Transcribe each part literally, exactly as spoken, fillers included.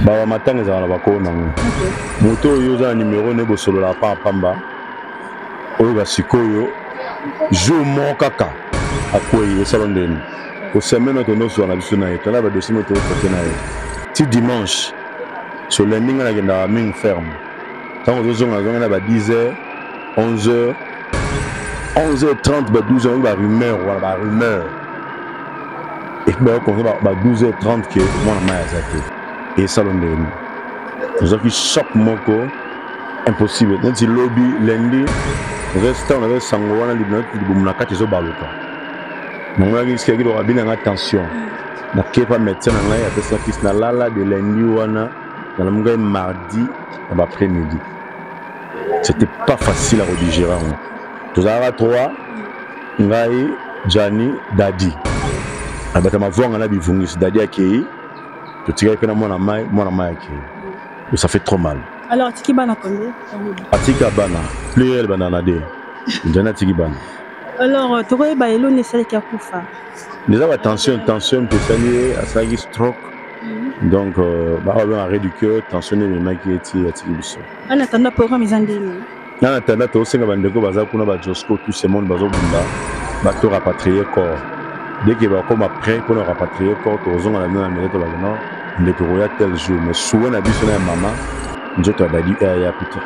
Bah matin les ala bako nango. Moto yo za numéro ne bo solo la pa pamba. Oyo ga sikoyo jour mon kaka akoyi salon de au semaine to no so na biso na yeto na ba dossier moto ko na ye. Ti dimanche sur lundi ngana genda ming ferme. Tant aux autres on a ba dix heures, onze heures, onze heures trente, ba douze heures ba rumeur wala ba rumeur. Et ben on ba douze heures trente que moi na maya zate. Et salon de nous avons choc moko impossible. Dans le lobby lundi, restant on avait sangwana libna libumuna kati zo baluka. Mon gars qui qui aura bien attention. Na kepa médecin na ngai apesa kis na lala de lundi wana na munga mardi après-midi. C'était pas facile à redigérer. Tous à trois, ngai Jani Dadi. Abata mavonga na bivungisi Dadi akei. Tu tires que moi na mai, moi na mai qui. Ça fait trop mal. Alors tiki bana combien? Atika bana, plus elle bana de. Jana tiki bana. Alors tu vois ba elo ne sale ki akufa. Déjà attention, tension peut saluer à ça qui stroke. Donc bah on va arrêt du cœur, tensionner les mains qui étaient à tiki biso. En attendant programme izandini. En attendant to senga bandeko baza kuna ba Josco tout ce monde bazo bunda. Ba to rapatrier corps. Dès qu'il va comme après pour nous rapatrier corps aux gens à la maison de la maison de courir tel jour mais souvent la vie sur la maman je te dis il y a putain.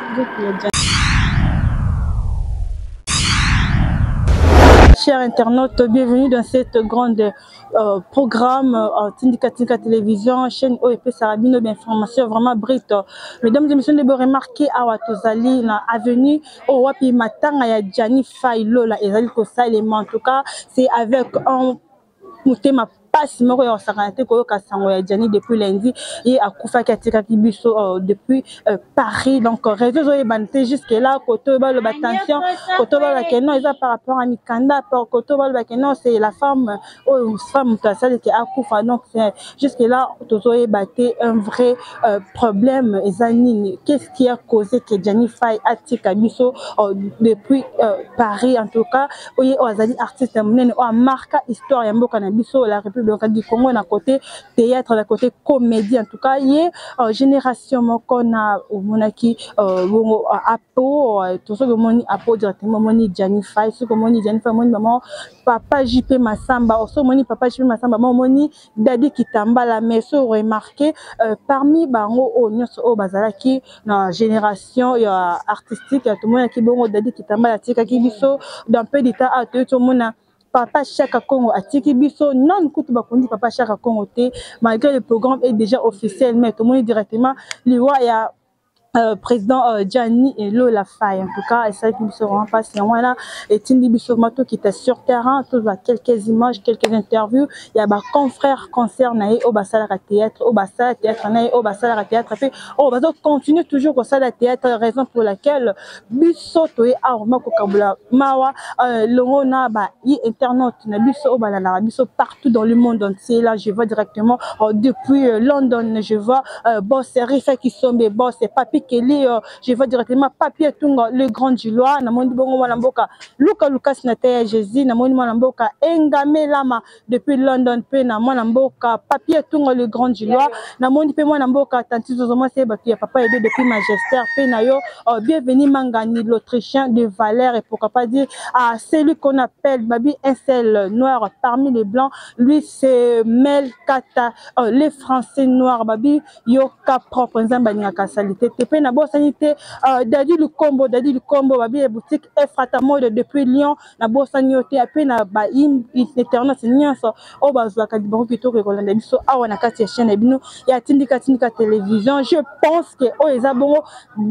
Chers internautes, bienvenue dans cette grande euh, programme euh, Tindika Tindika Télévision, chaîne O E P Sarabino, d'informations vraiment brite. Mesdames et messieurs, vous remarquez à Watozali, na avenue au Wapi Matanga, ya Jani Failo, la Ezali Kosalema. En tout cas, c'est avec un mutema passe moko ya sakanate ko ka sango ya Jani depuis lundi et à Koufa Katika Kibiso depuis euh, Paris. Donc réseaux sociaux banté jusque là koto ba le attention koto ba que non ils a par rapport à Mikanda par koto ba que non c'est la femme ou femme qui a celle qui a Koufa. Donc c'est jusque là tozo e batté un vrai euh, problème ezanini. Qu'est-ce qui a causé que Jani Faye Atika Biso euh, depuis euh, Paris en tout cas oye ozali artiste munene o marque histoire ya mboka na biso la République du Congo na côté théâtre na côté comédie en tout cas y euh, génération moko na monaki euh, bongo apo tout ce que moni apo directement moni Jani Faye ce que moni Jani Faye moni maman papa J P Massamba aussi moni papa J P Massamba moni Dadi Kitambala mais ce remarqué euh, parmi bango o nyos o bazalaki na génération ya artistique ya tout monde qui bongo Dadi Kitambala tika ki biso dans peu d'état à tout mona Papa Chaka Congo a tiki biso non kutu bakundi Papa Chaka Congo te malgré le programme est déjà officiel mais tout le monde directement liwa ya Euh, président euh, Jani et Lola Faye en tout cas et ça qui me seront passés voilà et Tindi Bissomato qui était sur terrain tout va quelques images quelques interviews il y a ba confrères concernés au basala théâtre au basala théâtre naï au basala théâtre fait on va donc continuer toujours au sala théâtre raison pour laquelle Bissoto et Arma Kokabula Mawa l'ona ba i internaute na Bisso au balala Bisso partout dans le monde entier là je vois directement euh, depuis euh, London je vois euh, boss Rifa qui sont des boss et papi Kelly, euh, je vois directement Papier Tunga, le grand Gilois, Namondi Bongo Malamboka, Luka Lucas Nataya Jésus, Namondi Malamboka, Engame Lama, depuis London, Pena, Malamboka, Papier Tunga, le grand Gilois, Namondi Pe Malamboka, Tanti Zozoma Sebaki, Papa aidé depuis Magester, Penayo, euh, bienvenue Mangani, l'Autrichien de Valère, et pourquoi pas dire à celui qu'on appelle Babi, un seul noir parmi les blancs, lui c'est Mel Kata, euh, les Français noirs, Babi, Yoka propre, Nzambani Kasalité. Na bo sanité Dadi Lukombo Dadi Lukombo babi boutique Efrata mode depuis Lyon na bo sanité après na ba internet nyonso o bazwa ka dibango kitoko kolanda biso awa na kati ya chaîne bino ya Tindika Tindika Télévision. Je pense que o eza bongo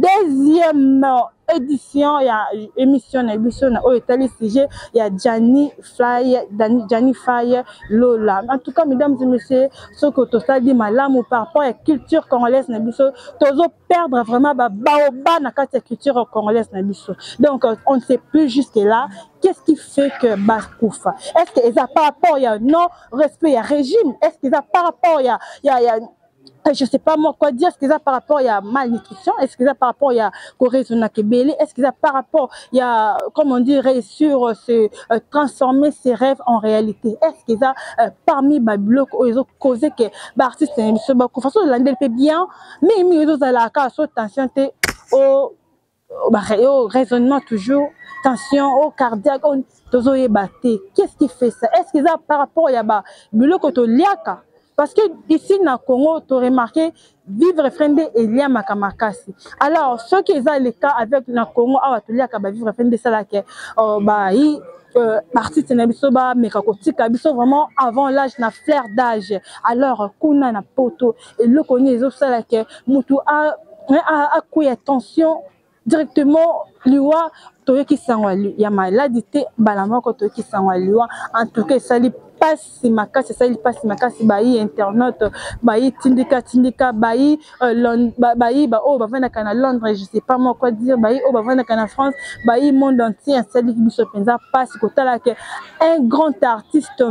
deuxième édition ya émission na biso na o etali sujet ya Jani Faye Jani Faye Lola. En tout cas mesdames et messieurs ce que to ça dit malamu par rapport à la culture congolaise na biso tozo perdre vraiment ba baoba na kati ya culture congolaise na biso. Donc on ne sait plus jusque là qu'est-ce qui fait que Bakoufa. Est-ce que ça par rapport il y a non respect il y a régime, est-ce que ça par rapport il y a il y a je ne sais pas moi quoi dire. Est-ce que ça par rapport il y a malnutrition? Est-ce que ça par rapport il y a correspondance kebele? Est-ce que ça par rapport il y a, comment dire, réussir se euh, transformer ses rêves en réalité? Est-ce que ça euh, parmi les blocs ils ont causé que l'artiste se bat de façon l'andel fait bien, mais ils ont la carte sur tension au au raisonnement toujours tension au cardiaque au tozo batté. Qu'est-ce qui fait ça? Est-ce que ça par rapport il y a ba bloc to liaka? Parce que ici, dans le Congo, tu as remarqué, vivre frendé et lié à Makamakasi. Alors, ce qui est le cas avec le Congo, tu as vivre frendé, c'est là que, bah, il, l'artiste n'a pas, mais quand vraiment avant l'âge, n'a flair d'âge. Alors, kuna na poto, et le Congo, c'est là que, mutu a, a, a, couille attention directement, liwa, toyoki sangwali, ya maladie, balama ko toyoki sangwali, en tout cas, ça passe ma casse, ça il passe ma casse, bayi internet, bayi tindika tindika, bayi bayi ba oh ba vana kana Londres, je sais pas moi quoi dire, bayi oh ba vana kana France, bayi monde entier, ça dit que ce penza passe côté là que un grand artiste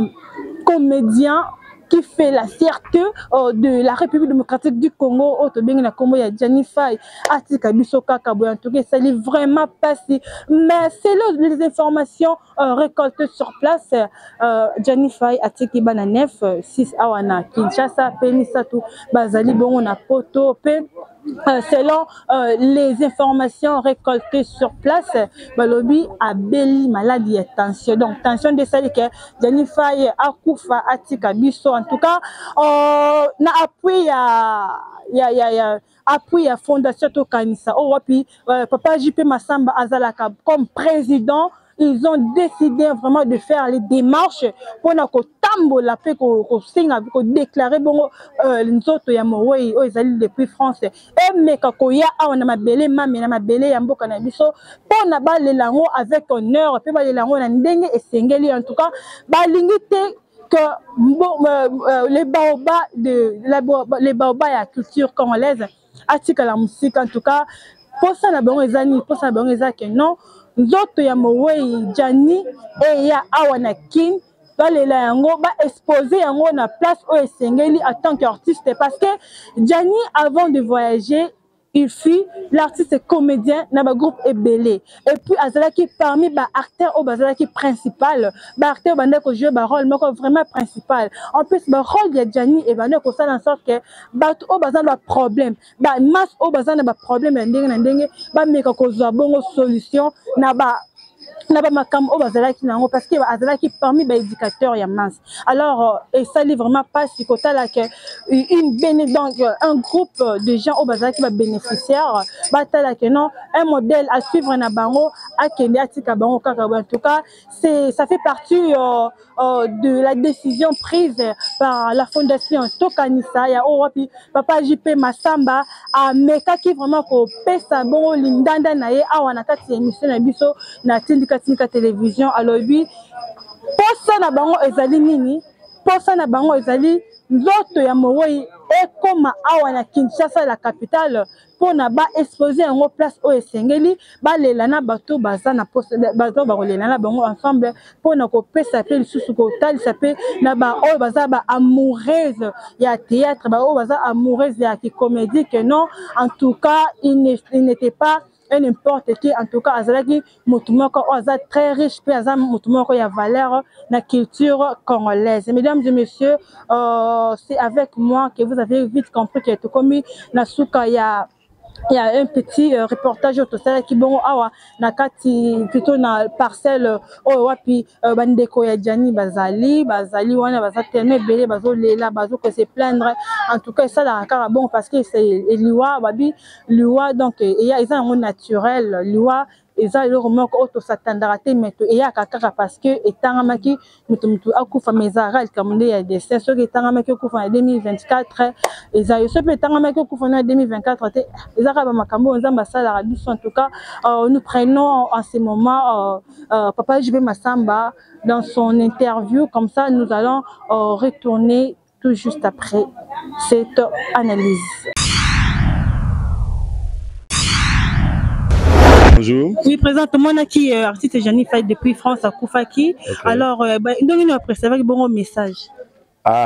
comédien qui fait la fierté euh, de la République démocratique du Congo, au Tobing na Congo, il y a Gianni Faye, Atika Bisoka Kaboy, en tout cas, ça n'est vraiment passé. Mais c'est les informations euh, récoltées sur place. Euh, Gianni Faye, Atika Bananef, six Awana, Kinshasa, Penisatu, Bazali, Bon, on a Poto, Pen. Euh, selon euh, les informations récoltées sur place, Balobi a belli maladie et tension. Donc, tension de celle que Gianni Faye a Koufa, Atika Biso. En tout cas, euh, na appui à ya ya ya appui à Fondation Tokanisa. Oh, puis euh, Papa J P Massamba Azalaka comme président. Ils ont décidé vraiment de faire les démarches pour na ko tambola pe ko ko singa ko déclarer bon nzoto ya mowei o ezali depuis France et mais kako ya ona mabele mami na mabele ya mboka na biso pour na ba lelango avec honneur pe ba lelango na ndenge esengeli en tout cas ba lingité que bon, euh, les baobas de la, les baobas ya culture congolaise atika la musique en tout cas pour ça na bango ezani pour ça na bango ezaki non nzoto ya mowei Gianni et ya awana kin balela yango ba exposer yango na place o esengeli en tant qu'artiste parce que Gianni avant de voyager il fut l'artiste comédien dans le groupe Ebele et puis azalaki parmi ba acteurs au bazalaki principal ba acteur bande ko jouer ba rôle moko vraiment principal en plus ba rôle de Gianni et bande ko ça en sorte que ba au bazan ba problème ba masse au bazan ba problème ndenge na ndenge ba meka ko zo bongo solution na ba na ba makam o bazalaki nango parce que azalaki parmi ba éducateurs ya masse alors et ça livre vraiment pas si côté là que une béné donc un groupe de gens au bazalaki ba bénéficiaires ba tala que non un modèle à suivre na bango a kende atika bango kaka en tout cas c'est ça fait partie euh, euh, de la décision prise par la fondation Tokanisa ya o wapi Papa J P Massamba a meka qui vraiment ko pesa bongo lindanda na ye awana kati émission na biso na tindika tindika télévision alors lui pour ça na bango ezali nini pour ça na bango ezali nzoto ya mowei et comme awana Kinshasa la capitale pour na ba exposer en place o esengeli ba lelana bato baza na poste bato ba lelana bango ensemble pour na ko pesa pe lisusu ko tali sape na ba o baza ba amoureuse ya théâtre ba o baza amoureuse ya ki comédie que non en tout cas il n'était pas et n'importe qui en tout cas azalaki mutumoko oza très riche pe azam mutumoko ya valeur na culture congolaise. Mesdames et messieurs, euh, c'est avec moi que vous avez vite compris que tout comme na suka ya il y a un petit euh, reportage au total qui bon awa nakati plutôt na parcelle oh wapi euh, bandeko ya Gianni bazali bazali wana bazatene belé bazo lela bazo que se plaindre en tout cas ça la car bon parce que c'est liwa babi liwa donc il y a ils ont naturel liwa eza le remoko auto s'attendra te meto et ya kaka parce que etangamaki mutu mutu akufa mezara kamunde ya dessin ce qui etangamaki akufa en deux mille vingt-quatre eza yo ce peut etangamaki akufa en deux mille vingt-quatre te eza ka ba makambo nzamba sala biso en tout cas euh, nous prenons en ce moment euh, euh, Papa J P Massamba dans son interview comme ça nous allons euh, retourner tout juste après cette analyse. Bonjour. Oui, présentement, on a qui euh, artiste Gianni Faye depuis France à Koufaki. Okay. Alors, euh, bah, donc, il nous a préservé un bon message. Ah.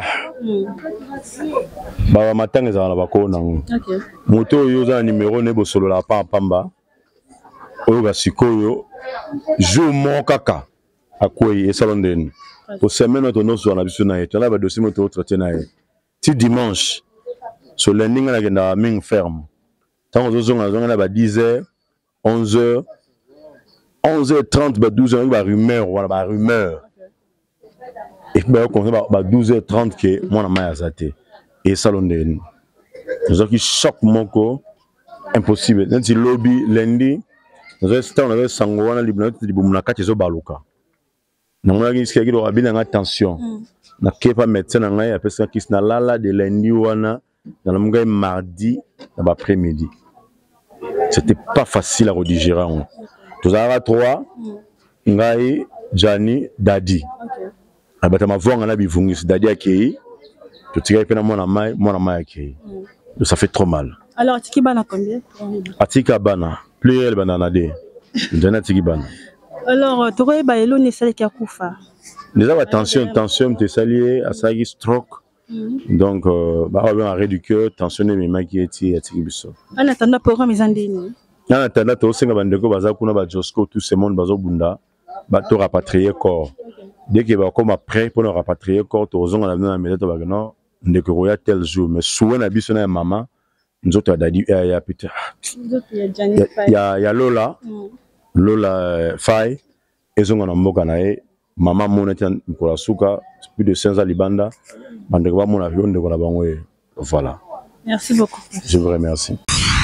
Baba matanga za ba ko nango. OK. Moto yo za numéro ne bo solo la pa pamba. Oyo ga sikoyo jour mon kaka akoyi e salon den. Au semaine to no so na biso na yeto na ba dossier moto traiter na ye. Ti dimanche so lundi ngana genda ming ferme. Tant aux zonga zonga ba dix heures, onze heures, onze heures trente ba douze heures ba rumeur wala ba rumeur. Et puis on ba douze heures trente que moi na maya zaté et salon den. Nous avons qui choc moko impossible. Nanti lobby lundi nous avons on avait sango wana libna ti bumuna kati zo baluka. Na mona ki ski ki do abina nga tension. Na kepa médecin na ngai apesa ki na lala de lundi wana dans le monga mardi dans l'après-midi. C'était pas facile à redigérer. Tous à trois, ngai Jani Dadi. Abata ma voix ngana bivungis Dadi akei. Tu tires pena moi na mai, moi na mai akei. Ça fait trop mal. Alors tiki bana combien? Atika bana, plus elle bana de. Jana tiki bana. Alors tu vois ba elo ne sale ki akufa. Déjà attention, tension te salier à ça stroke. Donc, euh, bah, on a réduit que tensionné mes mains qui étaient à Tibiso. En attendant, programme est en ligne. En attendant, tu sais que Bandeko Bazakuna, Bajosco, tout ce monde, Bazobunda, bah, tu rapatrier corps. Dès que va comme après pour nous rapatrier corps, tu as besoin de la méthode de Bagano, de que tel jour. Mais souvent, la bise, maman, nous autres, il y a putain. Il y a Lola, Lola Faye, et ils ont un mot maman moneta pour suka plus de cinq ans libanda bandeko mon avion de la bango voilà. Merci beaucoup. Je vous remercie.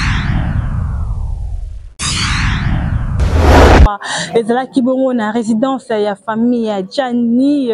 Et là qui bon na résidence ya famille ya Jani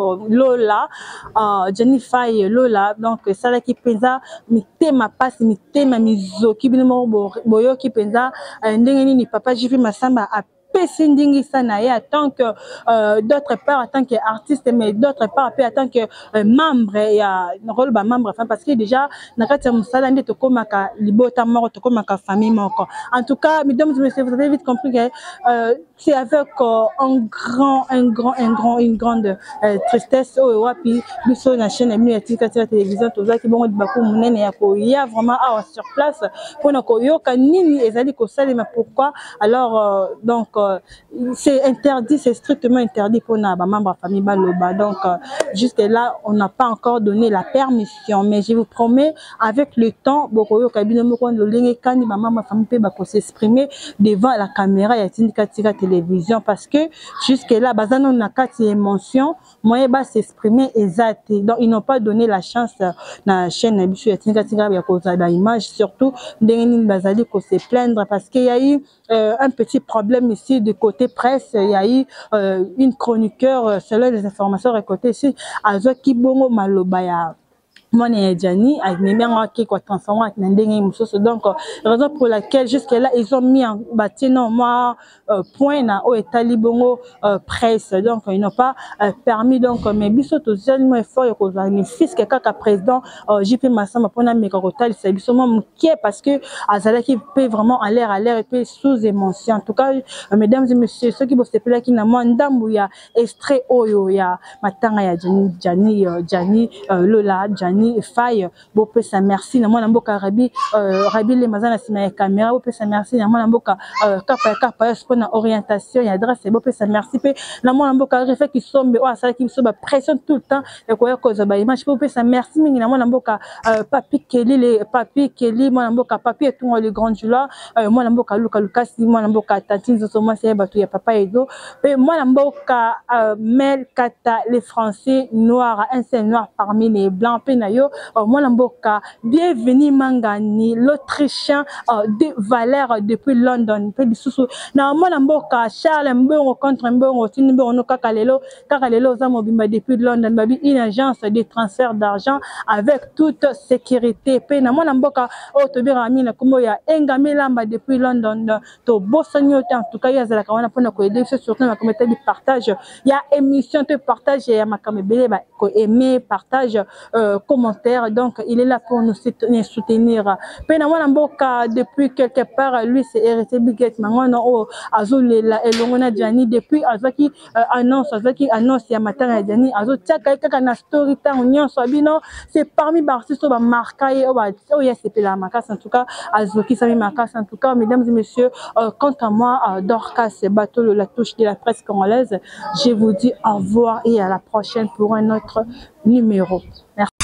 Lola Jani Faye Lola donc ça là qui penza mitema passe mitema mizoki bino boyo qui penza ndenge nini papa Jipi Masamba a Sendingi Sanaye en tant que euh, d'autre part en tant qu'artiste mais d'autre part en tant que euh, membre et un rôle ba membre enfin parce que déjà nakati musala ndé to komaka libota mort to komaka famille moko en tout cas mesdames et messieurs vous avez vite compris que euh, c'est avec euh, un grand un grand un grand une grande euh, tristesse au wapi biso na chaîne amie ya tika tika télévision to zaki bongo dibako munene ya ko ya vraiment à sur place pour na ko yoka nini ezali ko salema pourquoi alors euh, donc euh, c'est interdit, c'est strictement interdit pour nos membres de la famille Baloba. Donc, euh, jusque là, on n'a pas encore donné la permission. Mais je vous promets, avec le temps, Bokoyo Kabino Mokon Lolenge Kani, ma maman famille peut s'exprimer devant la caméra et la télévision. Parce que jusque là, Bazano n'a qu'à émotion, moi, bah s'exprimer exact. Donc, ils n'ont pas donné la chance dans la chaîne Nabichu et Tinga à cause de l'image. Surtout, Dengenin Bazali qu'on se plaindre parce qu'il y a eu euh, un petit problème ici. Du côté presse, il y a eu euh, une chroniqueur, selon les informations récoltées ici, Azoki Bongo Malobaya. Moi, Jani, avec mes mères qui ont transformé avec Nandeng Moussos. Donc, raison pour laquelle jusque-là, ils ont mis en bâtiment, moi, euh, point na au état libongo euh, presse. Donc, ils n'ont pas euh, permis. Donc, mes bisous, tous les gens, fort, les fils, quelqu'un qui président, J P Massamba, pour nous, c'est absolument inquiet parce que Azala qui peut vraiment à l'air, à l'air, et puis sous émotion. En tout cas, euh, mesdames et messieurs, ceux qui vont se plaire, qui n'a moins d'âme, il y a extrait, il y a Matanga, il y a Jani, Jani, Jani, Lola, Jani. Faille bopé sa merci na mwana mboka rabi rabi les mazana sima ya caméra bopé sa merci na mwana mboka kapa kapa spona orientation ya adresse bopé sa merci pe na mwana mboka refait qui sombe o ça qui soba pression tout le temps et quoi cause ba image bopé sa merci mingi na mwana mboka papi Kelly les papi Kelly mwana mboka papi et tout le grand jula mwana mboka Luka Lucas mwana mboka Tantine zo moi c'est batu ya papa Edo pe mwana mboka Mel Kata les français noirs un seul noir parmi les blancs pe yo moi l'amboka bienvenue Mangani l'autrichien de Valère depuis London pe bisusu na moi l'amboka Charles Mbongo contre Mbongo tinimbo no kakalelo kakalelo za mobimba depuis London babi une agence de transfert d'argent avec toute sécurité pe na moi l'amboka otobirami na kombo ya Engami Lamba depuis London to bossanyo en tout cas ya za la kawana pona ko aider surtout na comité de partage il y a émission de partage ya makamebele ba ko aimer partage euh, commentaires. Donc, il est là pour nous soutenir. Penamana depuis quelque part, lui, c'est R T Biget. Mangona o azolela elongona Diani depuis azaki annonce, azaki annonce ya matanga Diani azo tiaka kaka na story temps nyonso abino. C'est parmi barciso ba marka et o ya c'est la makasa en tout cas azoki sami makasa en tout cas mesdames et messieurs. Euh, quant à moi, euh, Dorcas Bateau, la touche de la presse congolaise, je vous dis au revoir et à la prochaine pour un autre numéro. Merci.